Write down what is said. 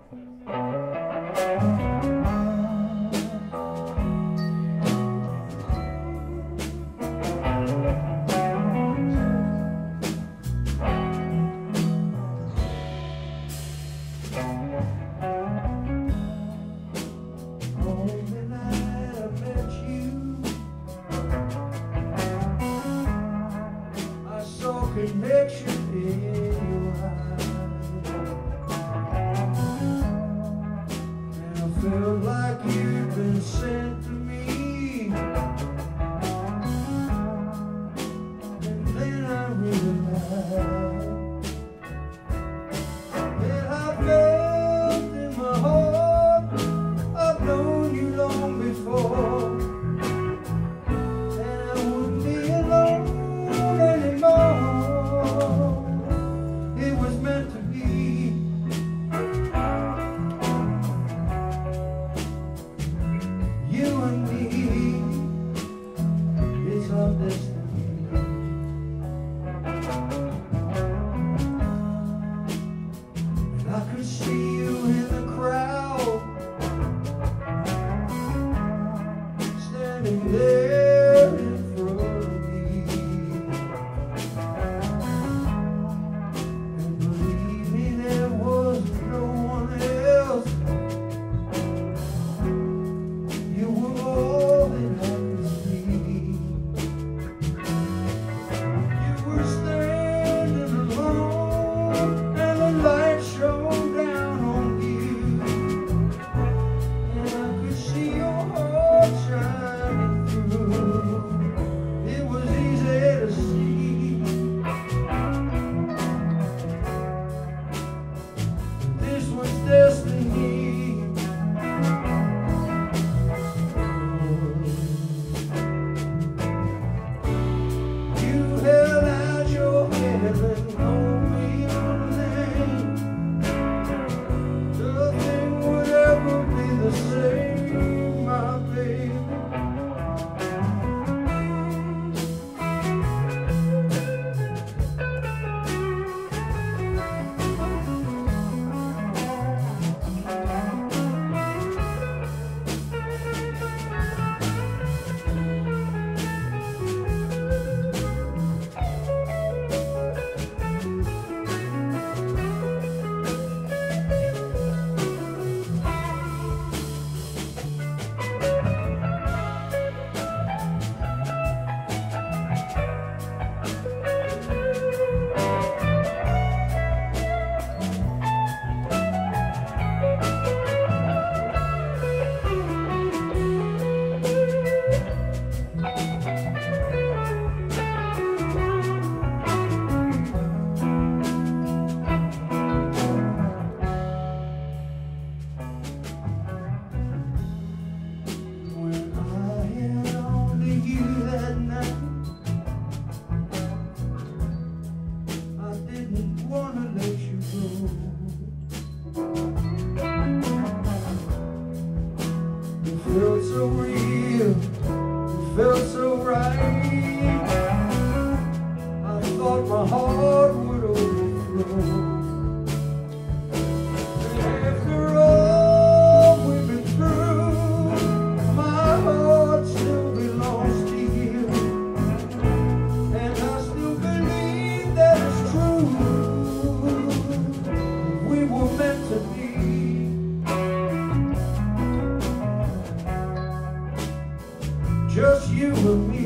Connection in your eyes, and I felt like you'd been sent to me, and then I realized that I felt in my heart I've known you long before, and I wouldn't be alone anymore. It was meant to be. You and me, it's our destiny. And I could see you in the crowd, standing there in front of me. And believe me, there was no one else. You were all that I could see. You were standing alone, and the light shone down on you, and I could see your heart shining through. It was easy to see. This was destiny. You held out your hand and told me your name. Nothing would ever be the same, my baby. When I held on to you that night, I didn't want to let you go. It felt so real, it felt so right. I thought my heart would overflow. After all we've been through, my heart still belongs to you, and I still believe that it's true. We were meant to be. Just you and me.